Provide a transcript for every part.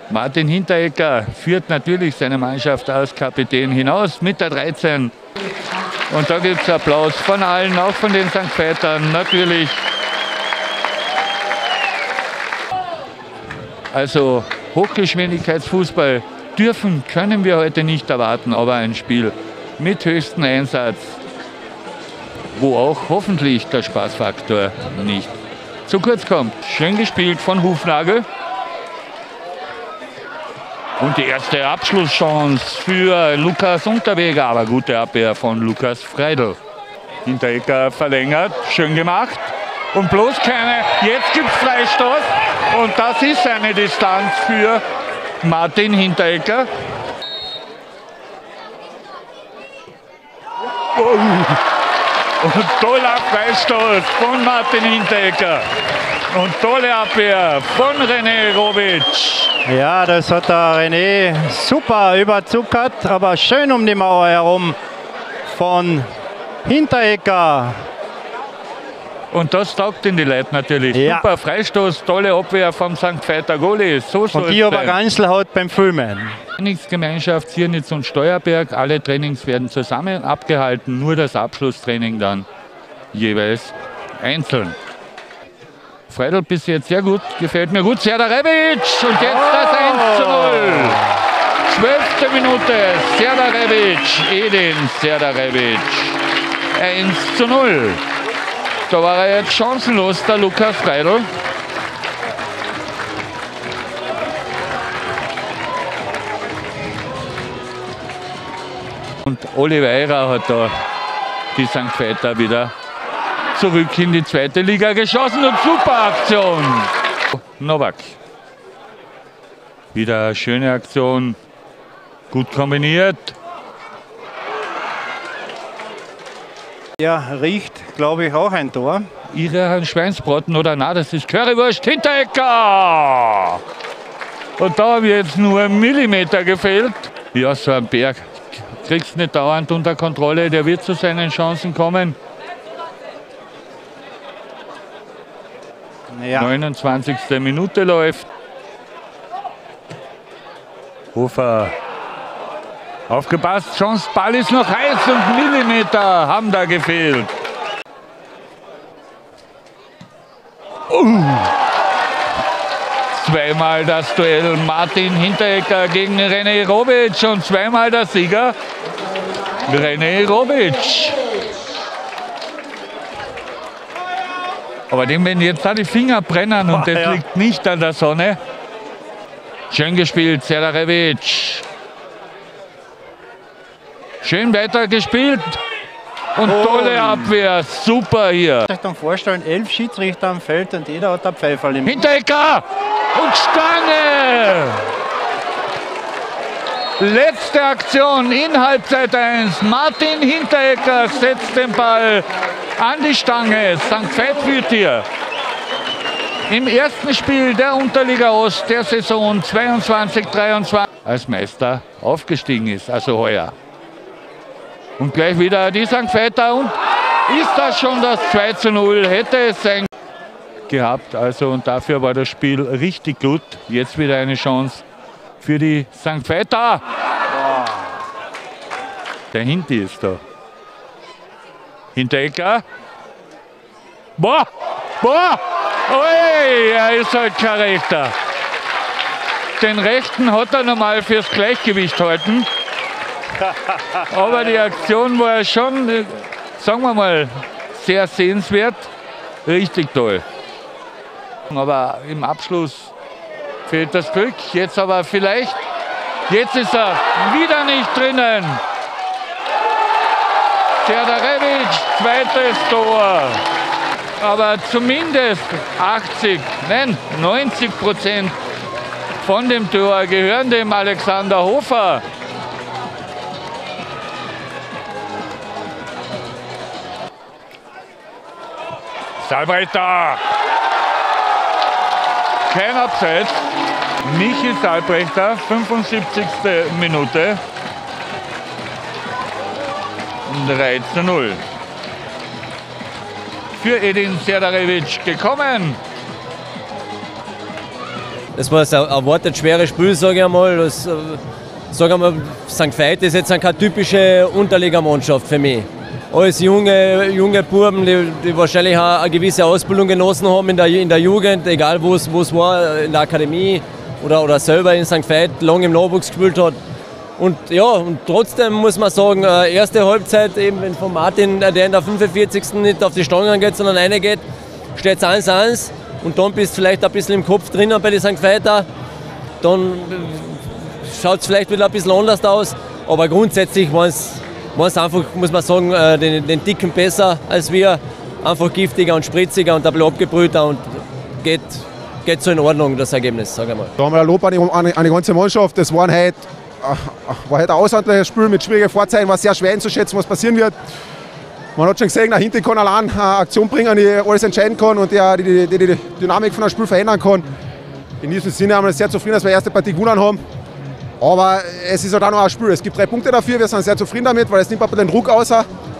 Martin Hinteregger führt natürlich seine Mannschaft als Kapitän hinaus mit der 13. Und da gibt es Applaus von allen, auch von den St. Veitern natürlich. Also Hochgeschwindigkeitsfußball können wir heute nicht erwarten, aber ein Spiel mit höchstem Einsatz, wo auch hoffentlich der Spaßfaktor nicht zu kurz kommt. Schön gespielt von Hufnagel. Und die erste Abschlusschance für Lukas Unterweger, aber gute Abwehr von Lukas Freidl. Hinteregger verlängert, schön gemacht. Und bloß keine, jetzt gibt es Freistoß. Und das ist eine Distanz für Martin Hinteregger. Und toller Freistoß von Martin Hinteregger. Und tolle Abwehr von René Robic. Ja, das hat der René super überzuckert, aber schön um die Mauer herum von Hinteregger. Und das taugt in die Leute natürlich. Ja. Super Freistoß, tolle Abwehr vom St. Veiter Goalie. So soll Und die aber Ganzelhaut beim Filmen. Trainingsgemeinschaft Siernitz und Steuerberg. Alle Trainings werden zusammen abgehalten, nur das Abschlusstraining dann jeweils einzeln. Freidl bis jetzt sehr gut, gefällt mir gut. Serdarevic und jetzt das 1:0. 12. Minute, Serdarevic, Edin Serdarevic. 1:0. Da war er jetzt chancenlos, der Lukas Freidl. Und Oliveira hat da die St. Veiter wieder zurück in die zweite Liga geschossen und super Aktion. Novak. Wieder eine schöne Aktion, gut kombiniert. Ja, riecht, glaube ich, auch ein Tor. Ihre Schweinsbraten oder na, das ist Currywurst. Hinteregger! Und da haben jetzt nur ein Millimeter gefehlt. Ja, so ein Berg kriegst du nicht dauernd unter Kontrolle, der wird zu seinen Chancen kommen. Ja. 29. Minute läuft. Hofer. Aufgepasst, Chance, Ball ist noch heiß und Millimeter haben da gefehlt. Zweimal das Duell Martin Hinteregger gegen René Robic und zweimal der Sieger René Robic. Aber dem werden jetzt da die Finger brennen und das liegt nicht an der Sonne. Schön gespielt, Serdarevic. Schön weitergespielt und tolle Abwehr, super hier. Ich kann mir vorstellen, 11 Schiedsrichter am Feld und jeder hat einen Pfeiferl im Hinteregger und Stange! Letzte Aktion in Halbzeit 1. Martin Hinteregger setzt den Ball an die Stange. St. Veit führt hier im ersten Spiel der Unterliga Ost der Saison 22/23 als Meister aufgestiegen ist, also heuer. Und gleich wieder die St. Veiter und ist das schon das 2:0, hätte es sein gehabt. Also und dafür war das Spiel richtig gut. Jetzt wieder eine Chance für die St. Veiter. Der Hinti ist da. Hinteregger. Boah! Boah! Ui, er ist halt kein Rechter. Den Rechten hat er normal fürs Gleichgewicht halten. Aber die Aktion war schon, sagen wir mal, sehr sehenswert. Richtig toll. Aber im Abschluss fehlt das Glück. Jetzt aber vielleicht. Jetzt ist er wieder nicht drinnen. Serdarevic, zweites Tor. Aber zumindest 90% von dem Tor gehören dem Alexander Hofer. Salbrechter. Kein Abseits. Michi Salbrechter, 75. Minute. 3:0. Für Edin Serdarevic gekommen. Das war ein erwartet schweres Spiel, sage ich einmal. St. Veit ist jetzt keine typische Unterligamannschaft für mich. Alles junge Buben, die wahrscheinlich auch eine gewisse Ausbildung genossen haben in der Jugend, egal wo es war, in der Akademie oder selber in St. Veit lange im Nachwuchs gespielt hat. Und trotzdem muss man sagen, erste Halbzeit, eben wenn von Martin, der in der 45. nicht auf die Stangen geht, sondern reingeht, steht es 1-1 und dann bist du vielleicht ein bisschen im Kopf drinnen bei den St. Veiter. Dann schaut es vielleicht wieder ein bisschen anders aus, aber grundsätzlich war es einfach, muss man sagen, den Ticken besser als wir. Einfach giftiger und spritziger und ein bisschen abgebrühter und geht so in Ordnung, das Ergebnis, sage ich mal. Da haben wir ein Lob an die ganze Mannschaft. Das war heute ein außerordentliches Spiel mit schwierigen Vorzeichen, war sehr schwer einzuschätzen, was passieren wird. Man hat schon gesehen, nach hinten kann allein eine Aktion bringen, die alles entscheiden kann und die Dynamik von einem Spiel verändern kann. In diesem Sinne haben wir sehr zufrieden, dass wir die erste Partie gewonnen haben. Aber es ist halt auch noch ein Spiel. Es gibt 3 Punkte dafür, wir sind sehr zufrieden damit, weil es nimmt ein bisschen den Druck aus.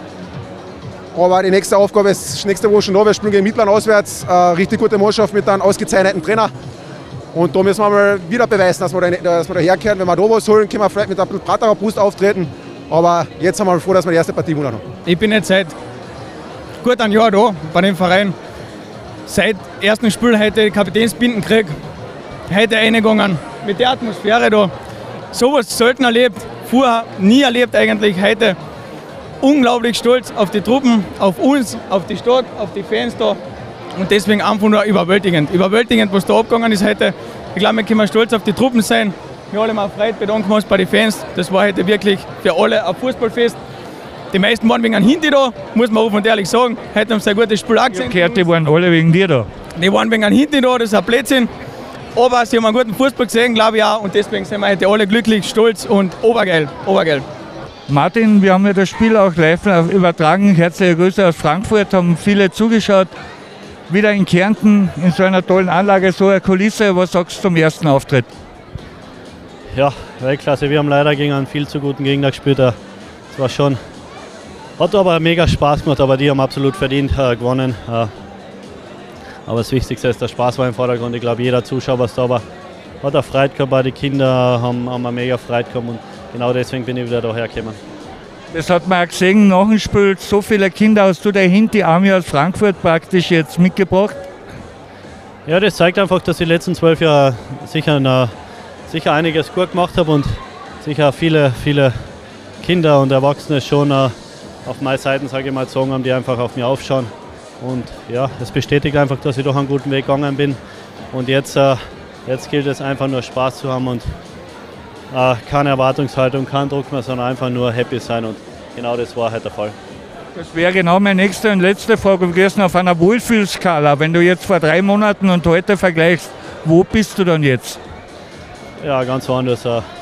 Aber die nächste Aufgabe ist nächste Woche schon da. Wir spielen gegen Mittlern auswärts. Eine richtig gute Mannschaft mit einem ausgezeichneten Trainer. Und da müssen wir mal wieder beweisen, dass wir daherkehren. Wenn wir da was holen, können wir vielleicht mit ein bisschen breiterer Brust auftreten. Aber jetzt sind wir froh, dass wir die erste Partie gewonnen haben. Ich bin jetzt seit gut einem Jahr da bei dem Verein. Seit ersten Spiel heute die Kapitänsbinden gekriegt. Heute reingegangen. Mit der Atmosphäre da. Sowas selten erlebt. Vorher nie erlebt eigentlich. Heute unglaublich stolz auf die Truppen, auf uns, auf die Stadt, auf die Fans da. Und deswegen einfach nur überwältigend. Überwältigend, was da abgegangen ist heute. Ich glaube, wir können stolz auf die Truppen sein. Wir alle mal Freude bedanken uns bei den Fans. Das war heute wirklich für alle ein Fußballfest. Die meisten waren wegen einem Hinti da, muss man offen und ehrlich sagen. Heute haben sie ein gutes Spiel auch gesehen. Die waren alle wegen dir da. Die waren wegen einem Hinti da, das ist ein Blödsinn. Aber sie haben einen guten Fußball gesehen, glaube ich auch. Und deswegen sind wir heute alle glücklich, stolz und obergeil. Martin, wir haben ja das Spiel auch live übertragen. Herzliche Grüße aus Frankfurt, haben viele zugeschaut. Wieder in Kärnten, in so einer tollen Anlage, so eine Kulisse. Was sagst du zum ersten Auftritt? Ja, Weltklasse. Wir haben leider gegen einen viel zu guten Gegner gespielt. Das war schon, hat aber mega Spaß gemacht, aber die haben absolut verdient gewonnen. Aber das Wichtigste ist, der Spaß war im Vordergrund. Ich glaube, jeder Zuschauer, was da war, hat auch Freude gehabt. Die Kinder haben eine mega Freude gehabt und genau deswegen bin ich wieder daher gekommen. Das hat man auch gesehen, nach dem Spiel, so viele Kinder hast du dahin, die Army aus Frankfurt praktisch jetzt mitgebracht? Ja, das zeigt einfach, dass ich die letzten 12 Jahre sicher einiges gut gemacht habe und sicher viele Kinder und Erwachsene schon auf meine Seiten, sage ich mal, gezogen haben, die einfach auf mich aufschauen. Und ja, es bestätigt einfach, dass ich doch einen guten Weg gegangen bin. Und jetzt gilt es einfach nur Spaß zu haben und keine Erwartungshaltung, kein Druck mehr, sondern einfach nur happy sein. Und genau das war heute der Fall. Das wäre genau meine nächste und letzte Frage gewesen auf einer Wohlfühlskala. Wenn du jetzt vor 3 Monaten und heute vergleichst, wo bist du dann jetzt? Ja, ganz woanders.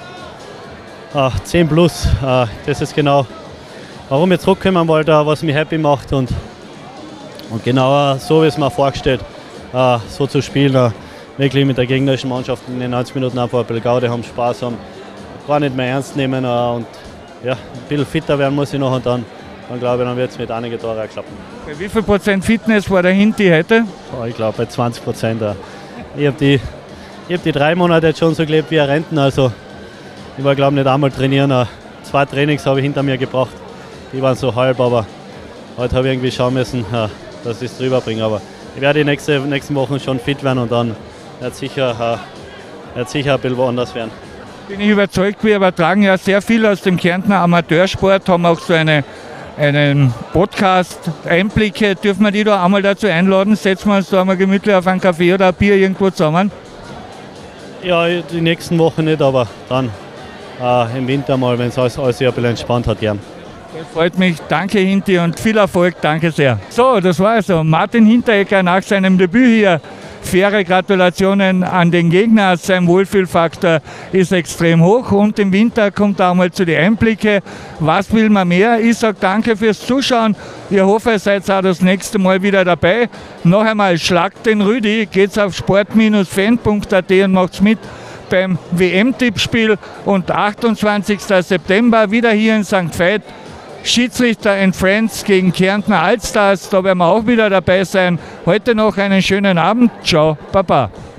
10 plus. Das ist genau, warum ich zurückkommen wollte, was mich happy macht. Und genau so, wie es mir vorgestellt, so zu spielen. Wirklich mit der gegnerischen Mannschaft in den 90 Minuten einfach ein bisschen Gaude haben, Spaß haben, gar nicht mehr ernst nehmen und ja, ein bisschen fitter werden muss ich noch und dann glaube ich, dann wird es mit einigen Toren klappen. Bei wie viel Prozent Fitness war der Hinti heute? Ich glaube bei 20%. Ich habe die 3 Monate jetzt schon so gelebt wie ein Renten, also ich war glaube nicht einmal trainieren. 2 Trainings habe ich hinter mir gebracht, die waren so halb, aber heute habe ich irgendwie schauen müssen, dass ich es drüber bringe. Aber ich werde die nächsten Wochen schon fit werden und dann wird sicher ein bisschen woanders werden. Bin ich überzeugt, wir übertragen ja sehr viel aus dem Kärntner Amateursport, haben auch so einen Podcast, Einblicke. Dürfen wir die da einmal dazu einladen? Setzen wir uns da einmal gemütlich auf einen Kaffee oder ein Bier irgendwo zusammen? Ja, die nächsten Wochen nicht, aber dann im Winter mal, wenn es alles sich ein bisschen entspannt hat, gern. Das freut mich. Danke, Hinti, und viel Erfolg. Danke sehr. So, das war also Martin Hinteregger nach seinem Debüt hier. Faire Gratulationen an den Gegner. Sein Wohlfühlfaktor ist extrem hoch und im Winter kommt auch mal zu den Einblicke. Was will man mehr? Ich sage danke fürs Zuschauen. Ich hoffe, ihr seid auch das nächste Mal wieder dabei. Noch einmal, schlagt den Rüdi, geht's auf sport-fan.at und macht's mit beim WM-Tippspiel. Und 28. September wieder hier in St. Veit. Schiedsrichter and Friends gegen Kärntner Allstars, da werden wir auch wieder dabei sein. Heute noch einen schönen Abend. Ciao, Baba.